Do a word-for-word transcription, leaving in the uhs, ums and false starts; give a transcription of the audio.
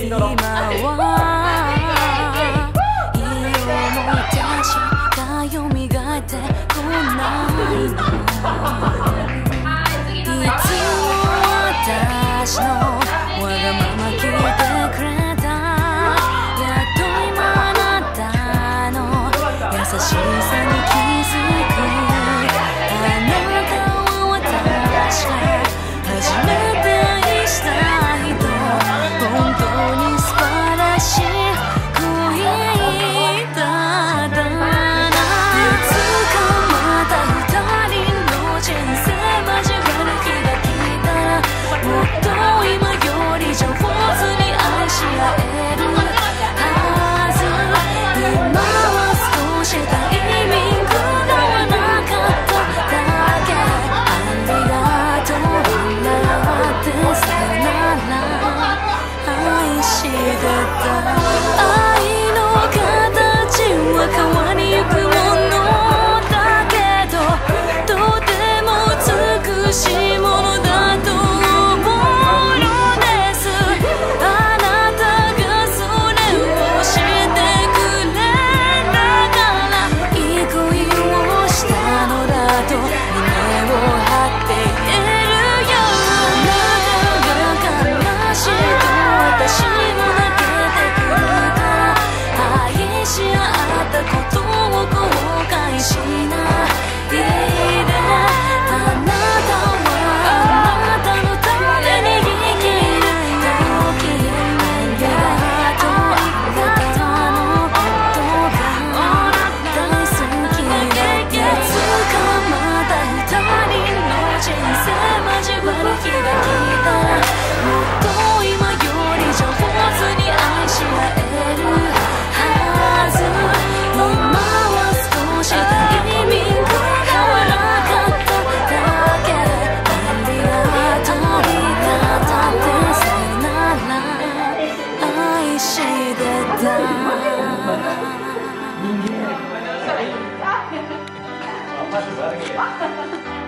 今はいい思い出しがよみがえってこないの。いつも私のわがまま聞いてくれた。やっと今あなたの優しさに気づく。あなたは私が初めて愛した人。本当に素晴らしい恋だったな。いつかまた二人の人生交わる日が来たら、もっと今より上手に愛し合えるはず。今は少しタイミングが合わなかっただけ。ありがとうなんてさよなら愛してた。愛の形は変わりゆくものだけど、とても美しいものだと思うのです。あなたがそれをしてくれたから、いい恋をしたのだと胸を張って言えるよ。あなたが悲しいと私も泣けてくるから、愛し合ったことを後悔しないで。あなたはあなたのために生きる時、ありがとう。あなたのことが大好きで、いつかまた二人の人生交わる日が来たら、もっと今より上手に愛し合えるはず。今は少しタイミングが合わなかっただけ。ありがとう、ありがとうってさよなら愛してた。